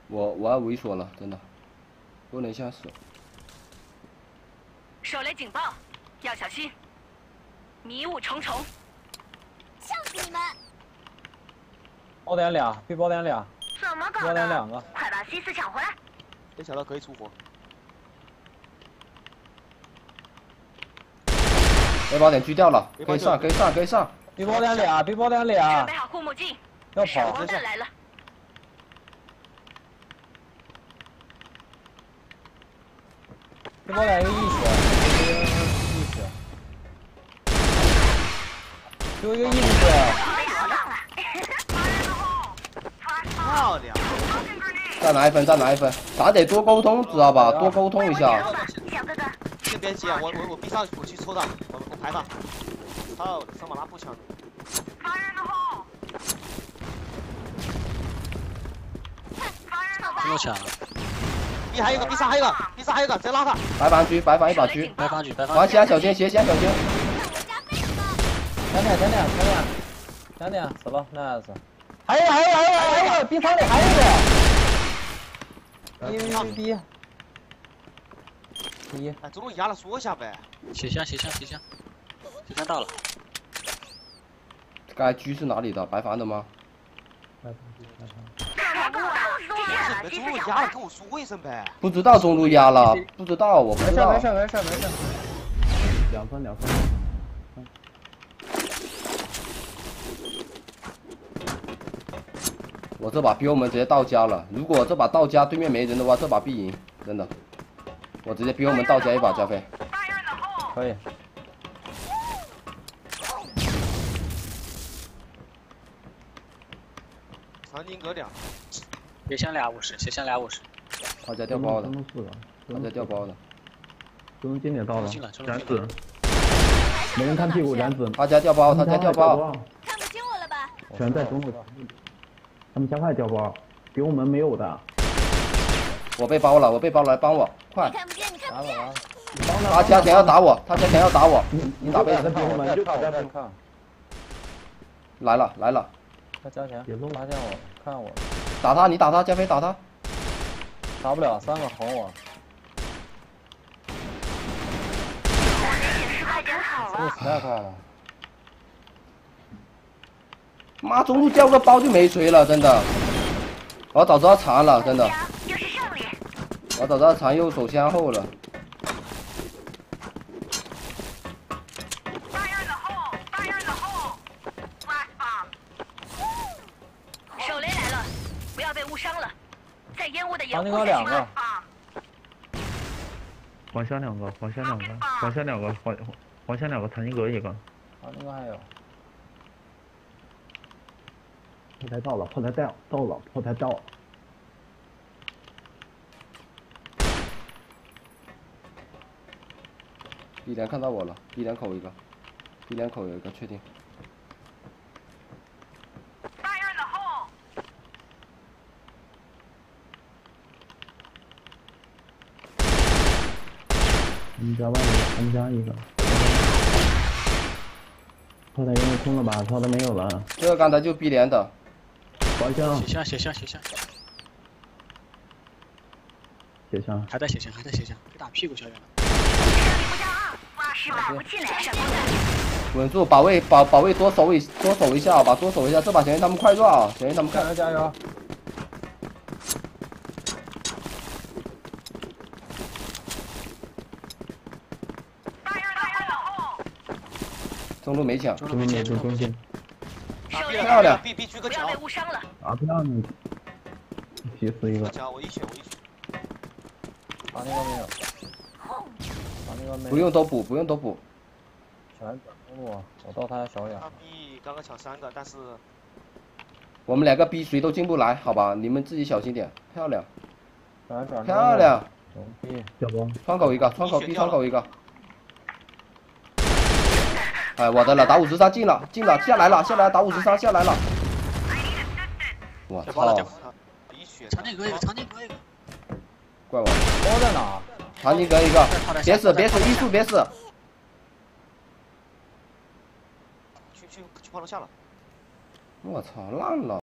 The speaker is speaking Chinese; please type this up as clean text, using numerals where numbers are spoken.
我要猥琐了，真的，不能下手。 手雷警报，要小心，迷雾重重。 笑死你们！ 爆点俩，B 爆点俩， 怎么搞的？ 爆点两个， 快把西斯抢回来！ 没想到可以出火。 背包点狙掉了，可以上，可以上，可以上。 B 爆点俩，B 爆点俩准备，好护目镜， 要闪跑， 光弹来了。 B 爆点一个意识，就一个意识。 漂亮！ 再拿一分，再拿一分，咱得多沟通，知道吧？多沟通一下。 小哥哥， 先别急啊，我闭上，我去抽他，我排他。操，上马拉步枪。 真的抢了。 B 还有一个，B 上还有一个，B 上还有一个，再拉他。 白房狙，白房一把狙。 白房狙，白房狙。 滑翔小心，斜线小心。 两点，死了 ，nice。还有一个 B 房里还有一个。B。 哎，中路压了说一下呗。 斜箱到了。 刚才狙是哪里的？白房的吗？ 中路压了，跟我说一声呗。 不知道中路压了，不知道，我不知道。 没事。2分。 我这把 B 我们直接到家了。如果这把到家对面没人的话，这把必赢，真的。我直接 B 我们到家一把加菲。 可以。 长宁哥俩。 斜箱俩50，斜箱俩50。 他家掉包的，他家掉包的。 中路经典到了，燃子， 没没人看屁股，燃子。 他家掉包，他家掉包。 看不清我了吧？ 全在中路，他们加快掉包，比我们没有的。 我被包了，来帮我，快！ 你看不见，你看不见。 他家想要打我，你打被在比我们就跑在看。 来了。 他加钱，别发现我，看我。 打他，你打他，加菲打他。 打不了，3个哄我。中路实在快了。 妈，中路掉个包就没谁了，真的。我早知道残了，真的。我早知道残右手相后了。 手雷来了，不要被误伤了，在烟雾的掩护下。2个。 黄香2个，黄香2个，残一格1个。 啊，那个还有。 炮台到了，炮台到了。 B 连看到我了 ，B 连口有一个，确定。 他们家一个。炮台应该空了吧？炮台没有了。 这个刚才就 B 连的。 滑翔。 斜箱。 斜箱。 还在斜箱，别打屁股，小远。 稳住，保卫多守一下，多守一下，这把小心他们快抓啊！小心他们看。 加油！ 中路没抢， 中间。 漂亮 ！B 狙不个脚。 要被误伤了。 啊，漂亮！踢死一个。 我一血。 把那个没有。 不用都补。 全转中路，我到他小眼。 他 B 刚刚抢3个，但是我们2个 B 谁都进不来，好吧？你们自己小心点。漂亮。 漂亮。 掉包。 窗口一个，B 窗口一个。哎，我的了，打53进了，下来打53下来了。我操！ 长宁哥一个。 怪我。 包在哪？ 长宁哥一个，别死，医术别死。 去炮楼下了。 我操，烂了。